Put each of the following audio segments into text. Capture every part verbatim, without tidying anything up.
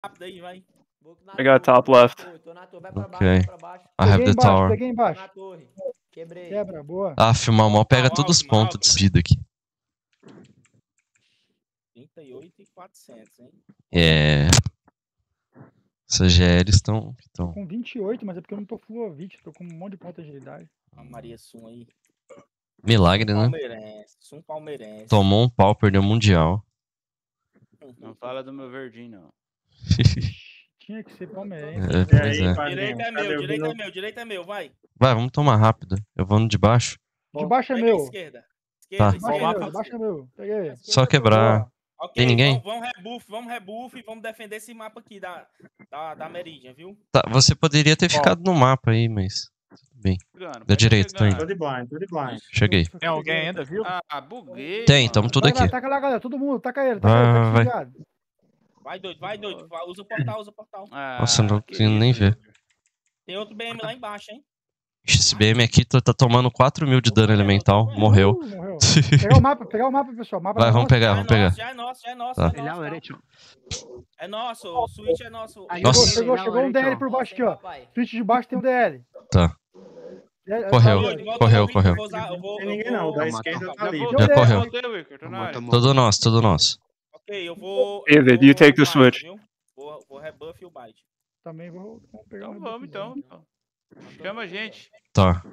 rápido aí, vai. I got top left. Okay. I have the tower. Peguei embaixo. Quebrei. Quebra, boa. Ah, filmar mal pega todos os pontos de vida aqui. trinta e oito e quatrocentos, hein? É. Essas G Ls estão. Tô com vinte e oito, mas é porque eu não tô full vinte, tô com um monte de ponta de agilidade. A Maria Sum aí. Milagre, né? Palmeirense, Sum palmeirense. Tomou um pau, perdeu o Mundial. Não fala do meu verdinho, não. Tinha que ser palmeirense. É, pois é. Direito é meu, direito é meu, direito é meu, vai. Vai, vamos tomar rápido. Eu vou no de baixo. De baixo é Pega a meu. esquerda. Tá. Esquerda, De baixo é esquerda. meu, de baixo é meu. Peguei. Só quebrar. Ok, Tem ninguém? Vamos, vamos rebuff, vamos rebuff e vamos defender esse mapa aqui da, da, da Meridian, viu? Tá, você poderia ter ficado no mapa aí, mas. Tudo bem. Da direita, tô indo. Tô de blind, tô de blind. Cheguei. Tem alguém ainda, viu? Ah, buguei. Tem, tamo tudo Vai, aqui. vai, taca lá, galera. Todo mundo, taca ele, taca Vai, ele, vai, tá vai. desligado. Vai doido, vai doido. Vai, usa o portal, usa o portal. Ah, Nossa, eu não que consigo nem isso. ver. Tem outro B M lá embaixo, hein? Esse B M aqui tá tá tomando quatro mil de dano elemental. Morreu. Uh, morreu. Pegar o mapa, pegar o mapa, pessoal. O mapa Vai, é vamos nosso. pegar, Já é vamos pegar. nosso, já é nosso, já é nosso, Tá. já é nosso. tá? É nosso, o switch é nosso. Nossa. Chegou, chegou, chegou um D L por baixo aqui, ó. Switch de baixo tem um D L. Tá. É, Correu, é, Volta, correu, volta, correu. vou usar- eu vou- Tem eu ninguém vou- não, da eu esquerda vou- tá Já livre. voltei, Já correu. voltei, Wicker, tô na área. Tudo nosso, tudo nosso. Ok, eu vou. David, eu vou you take the rebuff, switch. viu? Vou, vou rebuff e o bite. Também vou, vou pegar Então um vamos, então. então. Chama a gente. Tá.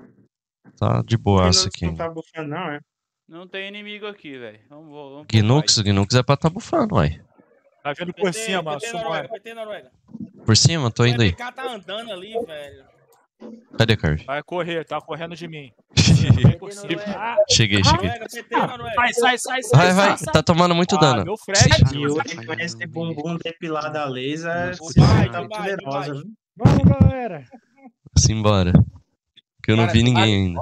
Tá de boaça aqui. Não tá bufando não, é? Não tem inimigo aqui, velho. Vamos, vamos. pro Gnux, fight. Gnux é pra tá bufando, uai. Tá vindo por P T, cima, P T Noruega, Sumora. P T Noruega. Por cima, tô O indo aí. M K tá andando ali, velho. Cadê, Carve? Vai correr, tá correndo de mim. Por cima. Ah, Cheguei, cheguei. Noruega, P T Noruega. sai, sai, sai, sai. Vai, vai, sai. tá tomando muito Ah, dano. meu Fred. E hoje com esse bumbum depilado a laser, O você Biden, tá o Biden, poderosa, o viu? Biden. Vamos, galera. Simbora. Que eu não vi ninguém ainda.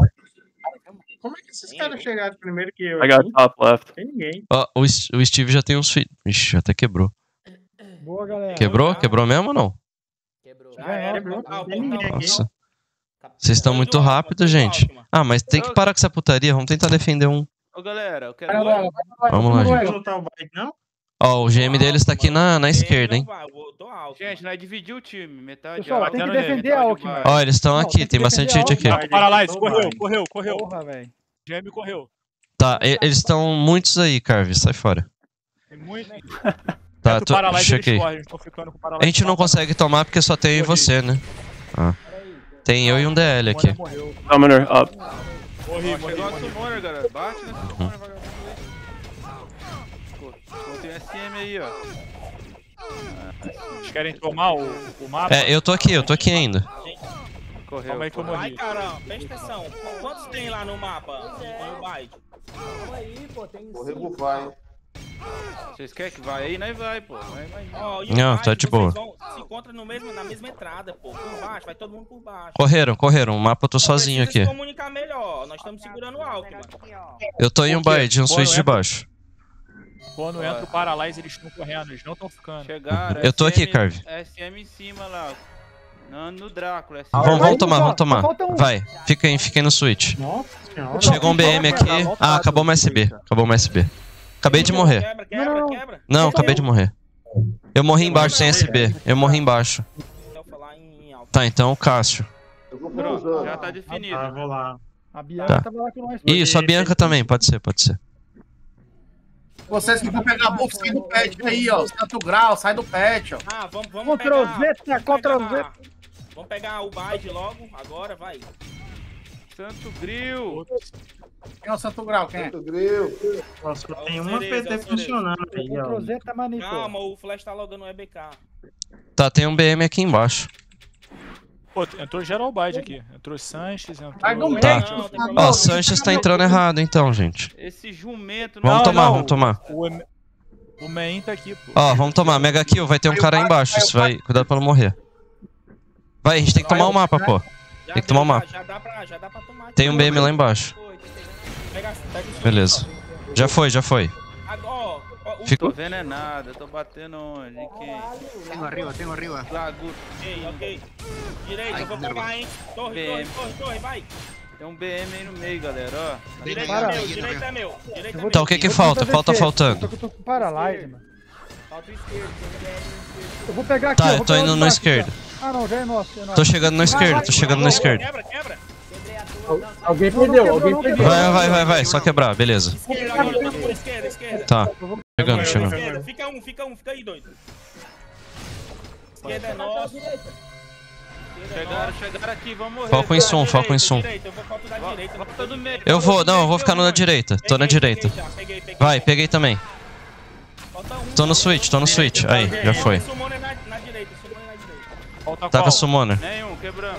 Como é que esses caras chegaram primeiro que eu? I got aqui? top left. Tem ninguém. Ó, o, S- o Steve já tem uns filhos. Ixi, até quebrou. Boa, galera. Quebrou? Quebrou mesmo ou não? Já Já era, era, portal, tem ninguém portal. aqui. Nossa. Vocês estão muito rápidos, gente. Ah, mas tem que parar com essa putaria. Vamos tentar defender um. Ô, galera, eu quero. Vai, Noruega, vai, Vamos lá, Noruega. gente. Não tá o Biden, não? Ó, o G M deles tá aqui na, na esquerda, hein? Eu tô alto. Gente, nós dividimos o time. Metade Pessoal, alto, tem que batendo nele, defender a metade Alckmin. baixo. Ó, eles estão Não, aqui. tem que Tem bastante defender gente aqui. a Biden Paralize, tá correu, Biden. correu, correu. Porra, velho. G M correu. Tá, e- eles estão muitos aí, Carve. Sai fora. Tem muito. Tá, Do tô, Paralyze eles chequei. correm, eles tão ficando com o A Paralyze gente não só. consegue tomar porque só tem eu e você, né? Ah. Tem eu e um D L aqui. Morreu. Summoner up. Morri, Ó, morri, chegou a morri. Summoner, galera. Bate na Summoner, vagabundo aí. Pô, pô, tem S M aí, ó. Vocês querem tomar o, o mapa? É, eu tô aqui, eu tô aqui ainda. Correu. Calma aí que eu Vai, morri. caramba, presta atenção. Quantos tem lá no mapa? Tem o Biden. Vou rebufar, hein? Vocês querem que vai aí? Nós vai, pô. Vai, vai. Ó, e o Não, Biden, tá de vocês boa. vão- se encontra no mesmo, na mesma entrada, pô. Por baixo, vai todo mundo por baixo. Correram, correram. O mapa eu tô sozinho Precisa aqui. se comunicar melhor. Nós estamos segurando o Alckmin. Eu tô em um bite, um switch de baixo. Quando entra o Paralyze, eles estão correndo, eles não estão ficando. Chegaram. Eu tô aqui, S M Carve. S M em cima lá. No, no Drácula. S M. Vamos, vamos Vai, tomar, só- vamos tomar. só falta um. Vai, fica aí, fica aí no switch. Nossa senhora. Chegou um B M aqui. Ah, acabou uma S B. Acabou uma S B. Acabei de morrer. Quebra, quebra, Não. quebra. Não, acabei de morrer. Eu morri embaixo sem S B. Eu morri embaixo. Eu falar em alto. Tá, então o Cássio. Eu vou Pronto, cruzando. já tá definido. Ah, vou lá. A Bianca Tá. tava lá com nós. Isso, a Bianca também, pode ser, pode ser. Vocês que vão pegar buff, sai do pet aí, ó. Santo Grau, sai do pet, ó. Ah, vamos, vamos Ctrl pegar... Z, vamos Ctrl pegar- Z. Vamos pegar o Biden logo, agora, vai. Santo Grill. Quem é o Santo Grau? Quem é? Santo Gril. Nossa, Ó, tem o uma Cerezo, P T ó, o Cerezo. funcionando aí, ó. Ctrl Z tá manito. Calma, o Flash tá logando o E B K. Tá, tem um B M aqui embaixo. Pô, entrou geral Bide aqui. Entrou Sanches, entrou... Sai do Tá. pet, Não, tem por problema. Ó, favor. o Sanches tá entrando errado então, gente. Esse jumento. Vamos Não, tomar, não. vamos tomar. O, M- o main tá aqui, pô. Ó, vamos tomar. Mega kill, vai ter um cara aí embaixo. Isso vai. Cuidado pra não morrer. Vai, a gente tem que tomar o mapa, pô. Já Tem que tomar o deu, mapa. Já, já dá pra, já dá pra tomar. Tem um B M lá embaixo. Pega, pega o Beleza. Já foi, já foi. Agora, ó, ó, o Tô Ficou. envenenado, eu tô batendo onde? Em quem? Tenho arriba, tenho arriba. Lago. Ok, ok. Direita, Ai, eu vou que pegar, hein. Torre, B torre, M. torre, torre, vai. Tem um B M aí no meio, galera, ó. Direita Para. é meu, direita é meu. Direita é Então o meu. que que falta? Falta faltando. Eu tô com Paralyze, mano. Eu vou pegar aqui, Tá, ó, eu vou tô pegar indo o na baixo, esquerda. ó. Ah, não, já é nosso, é nosso. Tô chegando na esquerda, tô chegando na esquerda. Quebra, quebra. Alguém Não, não perdeu, quebrou, alguém não perdeu. Vai, vai, vai, vai, só quebrar, beleza. Esquerda, agora, agora, esquerda, esquerda. Tá, chegando, chegando. Esquerda, fica um, fica um, fica aí, doido. Esquerda é nossa. Chegaram, chegaram aqui, vamos morrer. Foco em som, foco em som. Direita, eu vou foto da direita. Volta do meio. Eu vou, não, eu vou ficar no da direita. Tô na direita. Peguei já, peguei, peguei. Vai, peguei também. Falta um. Tô no switch, tô no switch. Aí, já foi. Summoner na, na direita, summoner na direita. Falta Tá com a qual? summoner. Nenhum, quebrando.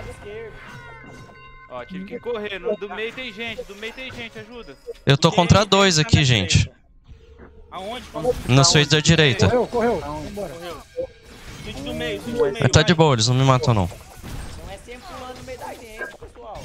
Ó, tive que correr. No, do meio tem gente, do meio tem gente, ajuda. Eu tô contra dois aqui, gente. Aonde? No switch da direita. Correu, correu. Vambora. Switch do meio, switch do meio. Mas tá de boa, eles não me matam não. Não é sempre pulando no meio da gente, pessoal.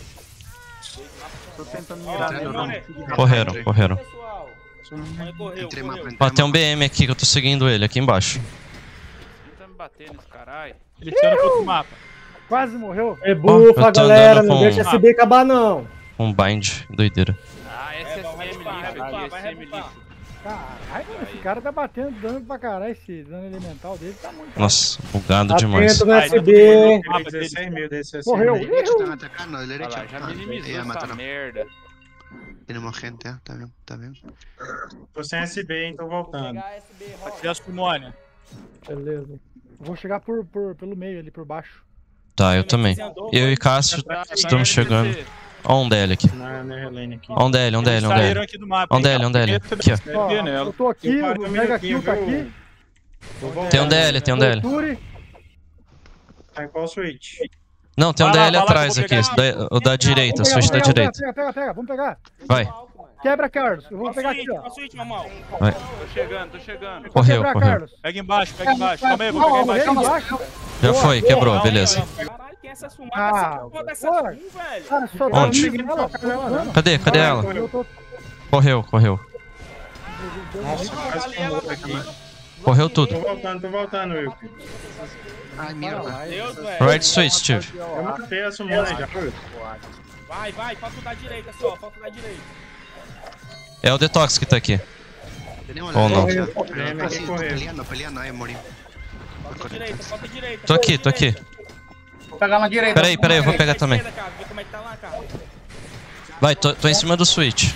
Tô tentando Ó, mirar. Summoner. Correram, correram. Pessoal. Summoner correu, Entrei mapa, correu. Ó, tem um B M aqui que eu tô seguindo ele, aqui embaixo. Tenta me bater nesse caralho. Ele tá no outro mapa. Quase morreu. É Ó, bufa, eu tô galera, andando não com- deixa S B acabar não. Um bind, doideira. Ah, É, S S vai M reboar, vai lixo reboar, aqui, vai S M reboar. lixo. Caralho, esse cara tá batendo dano pra caralho. Esse dano elemental dele tá muito. Nossa, bugado demais. Atento no Ai, S B. dezesseis mil desse Morreu. Derecha están atacando, de Olha derecha. lá, já Ah, minimizou ya essa mataron. merda. Tenemos gente, ¿eh? Está bien, está bien. Tô sem S B, hein? Tô voltando. Aqui é a Summoner. Beleza. Vou chegar por, por, pelo meio ali, por baixo. Tá, eu também. Eu e Cássio Tá, tá estamos no chegando. N P C. Ó um D L aqui. Na, na Helene aqui. Ó um D L, um D Eles L, um D saíram L. aqui do mapa. Ó um hein? D L, um D L. Aqui, ó. Ó, Aqui, nela. eu tô aqui, Eu o paro um Mega minutinho, Kill tá viu? aqui. Tô voltando. Tem um D L, tem um D L. Torture. Tá em qual switch? Não, tem um Vai D lá, L vai lá que eu atrás vou aqui. pegar. esse da- O da direita, Vamos switch da pegar, vamos pegar, direita. Pega, pega, pega, vamos pegar. Vai, Quebra, Carlos. Eu vou pegar aqui, ó. Qual switch, normal? vai. Tô chegando, tô chegando. Correu, Quebrar, correu. Carlos. Pega embaixo, pega embaixo. Calma aí, eu vou Não, pegar morreu embaixo. embaixo. Já foi, quebrou, beleza. Caralho, quem é essa sumada? Ah, Essa porra dessa pô. sum, velho. Cara, só tá Onde? comigo nela, tô voando. Cadê? Cadê ela? Eu tô... Correu, correu. Nossa, quase que eu morro aqui. Correu tudo. Tô voltando, tô voltando, Will. Ay, mierda. Deus, velho. Right switch, Steve. Eu matei a Summoner já. Vai, vai, falta o da direita só, falta o da direita. É o Detox que tá aqui. Tenemos Oh, la no. derecha. Corre, Pero corre, sí, corre. peleando, peleando, ahí morí. Falta a direita, falta a direita. Tô aqui, tô aqui. Vou pegar na direita. Peraí, peraí, eu vou pegar também. Esquerda, cara, vê como é que tá lá, cara. Vai, tô, tô em cima do switch.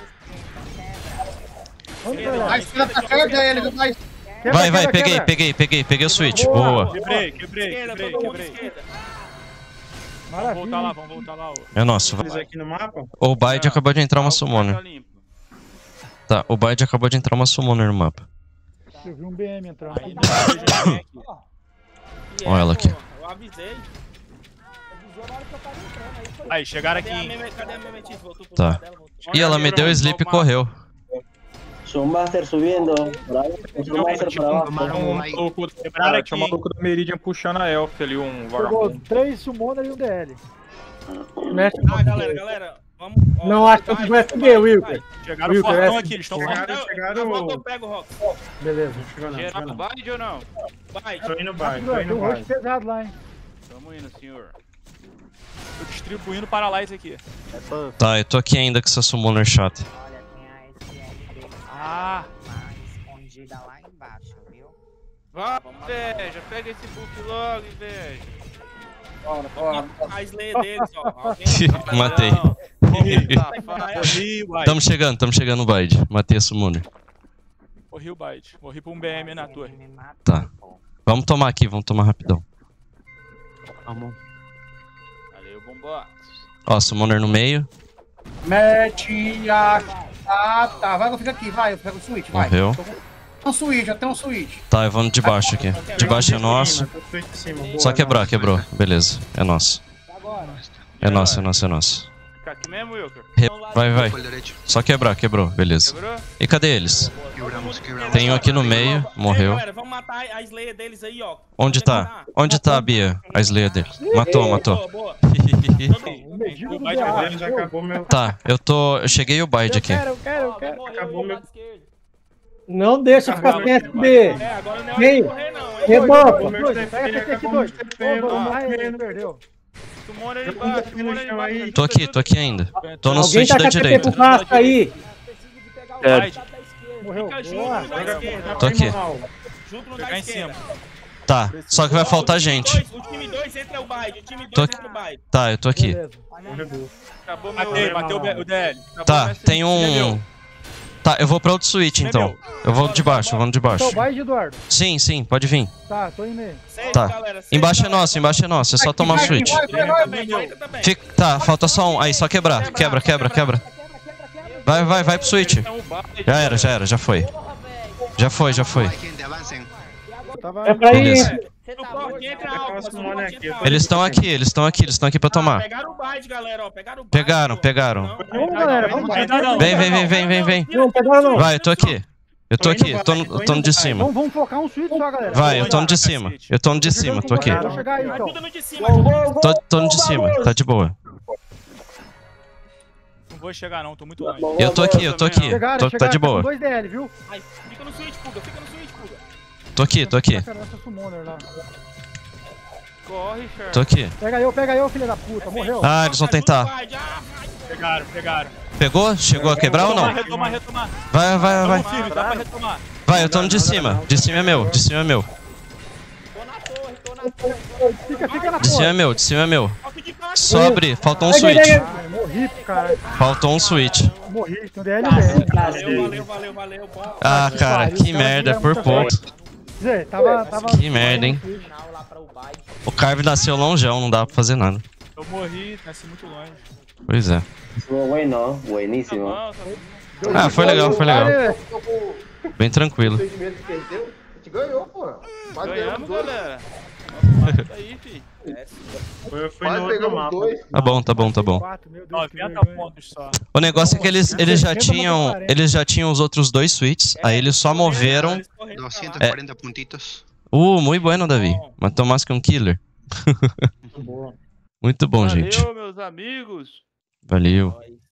A esquerda tá cheia dele, vai. Quebra, Vai, vai, quebra, peguei, quebra. peguei, peguei, peguei o switch. Boa. Quebrei, quebrei, Esquerda, quebrei, todo mundo quebrei. esquerda. Vamos voltar lá, Maravilha. vamos voltar lá. ô. É nosso. Eles aqui no mapa? O Bide acabou de entrar uma Tá summoner. limpo. Tá, o Bide acabou de entrar uma summoner no mapa. Eu vi um B M entrando. Aí não tem ninguém aqui. E Olha ela aqui. pô, Eu avisei. Aí, chegaram aqui. Cadê a hein? meme- cadê a Memetis? Voltou pro Tá. lado dela, voltou. E ela me deu sleep e correu. Master subindo. Master para abaixo. Tomaron Um un like. maluco, quebraram aqui. Tinha um maluco da Meridian puxando a Elf ali, um Jogou vagabundo. três Summoner e um D L. Mexe Ah, galera, galera. Vamos. ó, Não, vai, acho que eu vai, tive S B, vai, Wilker. vai. Chegaram Wilker, fortão essa- aqui, eles estão Chegaram, fortão. Eu- chegaram. Na volta eu pego, Rock. Beleza. Não chegou não, Geral chegou no não. Bide ou não? Vai. Tô indo vai, Tem tô indo um vai. rosto pesado lá, hein. Tamo indo, senhor. Tô distribuindo Paralyze aqui. Tá, eu tô aqui ainda com essa summoner chata. Olha, tem a S L dele Ah, lá, escondida lá embaixo, viu? Vá, inveja, pega esse book logo, inveja. A Slayer deles, ó. Alguém. Matei. Safado. morri, uai. Tamo chegando, tamo chegando no Bide. Matei a summoner. Morri o Bite. Morri pra um B M na torre. Me matou, Tá. pô. Vamos tomar aqui, vamos tomar rapidão. Vamos. Valeu, bombó. Ó, summoner no meio. Mete a. Ah, tá. Vai, eu fico aqui, vai. Eu pego o switch, vai. Morreu. Tem um switch, já tem um switch. Tá, eu vou no de baixo aqui. De baixo é nosso. Tô switch de cima, boa. Só quebrar, quebrou. Beleza, é nosso. É nosso, é nosso, é nosso. Fica aqui mesmo, Wilker? Re- Vai, vai. Por el derecho. Só quebrar, quebrou, beleza. Quebrou? E cadê eles? Quebramos, quebramos. Tem um aqui no meio, Ei, morreu. galera, vamos matar a Slayer deles aí, ó. Onde tá? Onde tá a Bia? A Slayer dele. Matou, matou. Boa, boa. O medinho do Vai, B A. vai, Já acabou meu. Tá, eu tô. Eu cheguei o Bide aqui. Eu quero, eu quero. Acabou meu. Não deixa ficar sem S B. É, agora não é hora Vem. de correr, não, hein? Reboca. Acabou meu Dois, T P, pega T P aqui, acabou meu dois. T P, Ô, mano. vai, ele perdeu. Summoner Eu embaixo, tô aqui no Summoner chão aí. embaixo. Tô aqui, tô aqui ainda. Tô no Alguém switch tá com da a T P direita. pro Vasco aí. Bite. Morreu. Fica junto Boa. no da esquerda. Tô aqui. Junto no Pegar da em esquerda. Tá, só que vai faltar O time gente. dois, O time dois entra o baile. O time Tô dois aqui. entra o baile. Tá, eu tô aqui. Beleza. Acabou meu... Matei, matei o B- o D L. acabou Tá, meu tem um... Entendeu? Tá, eu vou pra outro switch então. Eu vou de baixo, eu vou no de baixo. Então, vai, Eduardo. Sim, sim, pode vir. Tá, tô indo aí. Save, Tá. galera, save, Embaixo é galera. nosso, embaixo é nosso. É só tomar o switch. Entra também, entra também. Fica... Tá, falta só um. Aí, só quebrar. Quebra, quebra, quebra. Vai, vai, vai pro switch. Já era, já era, já foi. Já foi, já foi. Vai, gente, avancem. Tava... É pra ir. Beleza. Suporte, entra alto. Suporte, entra alto. Eles estão aqui, eles estão aqui, eles estão aqui pra Ah, tomar. pegaram o bite, galera, ó. Pegaram o bite. Pegaram, ó. pegaram. Não. Vamos, galera, vamos. Não dá não. Vem, vem, vem, vem, vem, vem. Não, pegaram não. Vai, eu tô aqui. Eu tô aqui, eu tô no, eu tô no de cima. Vamos, vamos focar um switch só, galera. Vai, eu tô no de cima. Eu tô no de cima, tô aqui. Vou chegar aí, então. Ajuda no de cima, ajuda no de Tô, tô no de cima, tá de boa. Não vou chegar não, tô muito longe. Eu tô aqui, eu tô aqui. Chegaram, Tô, chegaram, tá de com boa. dois D L, viu? Ai, fica no switch, Puga, fica no switch, Puga. Tô aqui, tô aqui. Cara, essa summoner lá. Corre, Sher. Tô aqui. Pega eu, pega eu, filha da puta. Morreu. Ah, eles vão tentar. Vai, já, vai. Pegaram, pegaram. Pegou? Chegou a quebrar ou não? Retomar, retomar, retomar. Vai, vai, vai. Tamo firme, dá pra retomar. Vai, eu tô no de cima. De cima é meu, de cima é meu. Fica, fica na De cima é porra. meu, de cima é meu. Toque de baixo. Só abrir, faltou um switch. Ai, morri, cara. Faltou um switch. Morri, tem um D L bem. Valeu, valeu, valeu, valeu. Bom. Ah, cara, que merda, por pouco. Zé, tava, tava... Que merda, hein? O Carve nasceu longeão, não dá pra fazer nada. Eu morri, nasci muito longe. Pois é. Estuvo bueno, buenísimo. Não, tá... Ah, foi legal, foi legal. Bem tranquilo. Ganhamos, galera. Nossa, tá aí, fi. Eu fui no outro mapa. Tá bom, tá bom, tá bom. Quatro, meu Deus, que noventa vergonha. pontos só. O negócio é que eles, eles já tinham. Eles já tinham os outros dois suítes. Aí eles só moveram. Eles correram pra lá. doscientos cuarenta puntitos. Uh, muito bueno, Davi. Matou mais que um killer. Muito bom, gente. Valeu, meus amigos. Valeu.